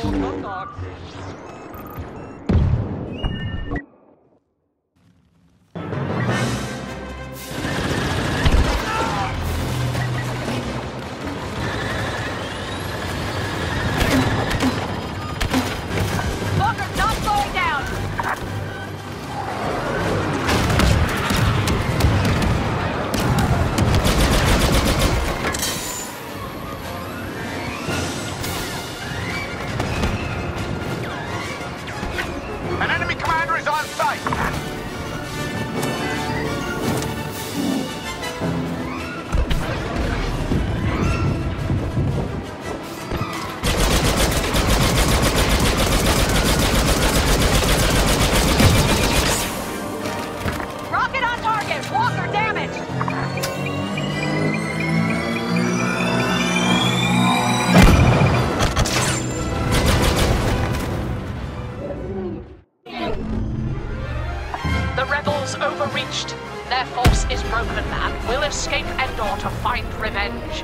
Knock, knock. Walker's not slowing down! An enemy commander is on site! Rocket on target! Walker damaged! The rebels overreached. Their force is broken and will escape Endor to find revenge.